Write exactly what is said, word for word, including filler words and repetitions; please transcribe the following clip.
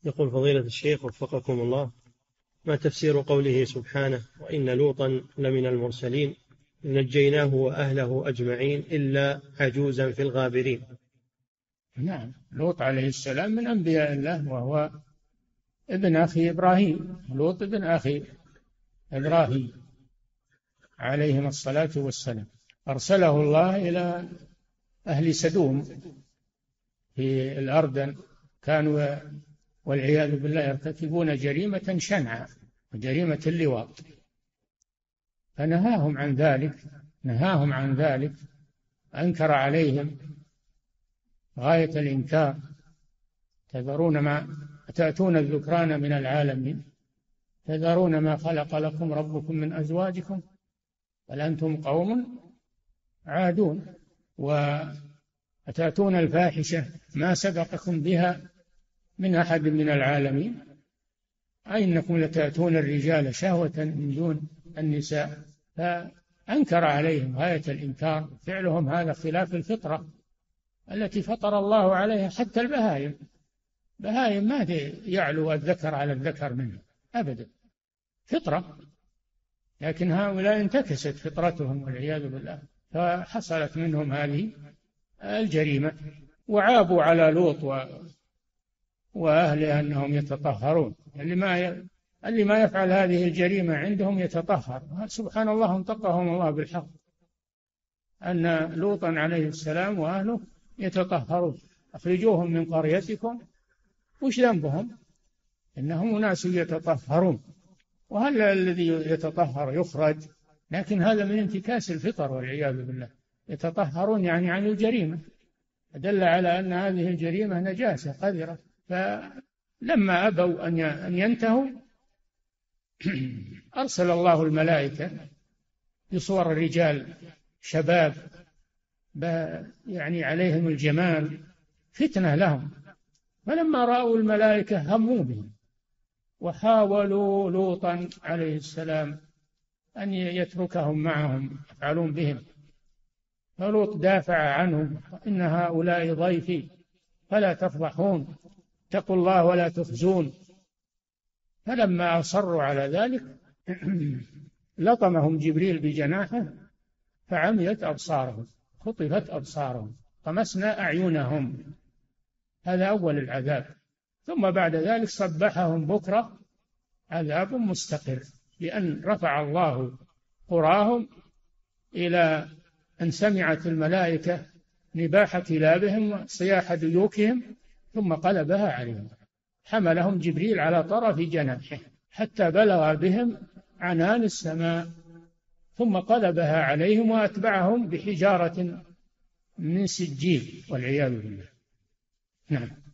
يقول فضيلة الشيخ وفقكم الله: ما تفسير قوله سبحانه: وإن لوطا لمن المرسلين نجيناه وأهله أجمعين إلا عجوزا في الغابرين؟ نعم، لوط عليه السلام من أنبياء الله، وهو ابن أخي إبراهيم. لوط ابن أخي إبراهيم عليهما الصلاة والسلام. أرسله الله إلى أهل سدوم في الأردن، كانوا والعياذ بالله يرتكبون جريمة شنعاء، جريمة اللواط، فنهاهم عن ذلك نهاهم عن ذلك أنكر عليهم غاية الإنكار: تذرون ما تأتون الذكران من العالمين، تذرون ما خلق لكم ربكم من أزواجكم بل أنتم قوم عادون، وأتأتون الفاحشة ما سبقكم بها من أحد من العالمين، أي إنكم لتأتون الرجال شهوة من دون النساء. فأنكر عليهم غاية الإنكار، فعلهم هذا خلاف الفطرة التي فطر الله عليها. حتى البهائم بهائم ما يعلو الذكر على الذكر منه أبدا، فطرة، لكن هؤلاء انتكست فطرتهم والعياذ بالله، فحصلت منهم هذه الجريمة. وعابوا على لوط و... وأهله أنهم يتطهرون، اللي ما ي... اللي ما يفعل هذه الجريمة عندهم يتطهر. سبحان الله، انطقهم الله بالحق أن لوطا عليه السلام وأهله يتطهرون. أخرجوهم من قريتكم، وش ذنبهم؟ إنهم أناس يتطهرون. وهل الذي يتطهر يخرج؟ لكن هذا من انتكاس الفطر والعياذ بالله. يتطهرون يعني عن الجريمة، دل على أن هذه الجريمة نجاسة قذرة. فلما أبوا أن ينتهوا أرسل الله الملائكة بصور الرجال شباب يعني عليهم الجمال فتنة لهم، فلما رأوا الملائكة هموا بهم وحاولوا لوطا عليه السلام أن يتركهم معهم يفعلون بهم، فلوط دافع عنهم: إن هؤلاء ضيفي فلا تفضحون، اتقوا الله ولا تخزون. فلما أصروا على ذلك لطمهم جبريل بجناحه فعميت أبصارهم، خطفت أبصارهم، طمسنا أعينهم. هذا أول العذاب. ثم بعد ذلك صبحهم بكرة عذاب مستقر، لأن رفع الله قراهم إلى أن سمعت الملائكة نباح كلابهم وصياح ديوكهم ثم قلبها عليهم، حملهم جبريل على طرف جناحه حتى بلغ بهم عنان السماء، ثم قلبها عليهم وأتبعهم بحجارة من سجيل والعياذ بالله. نعم.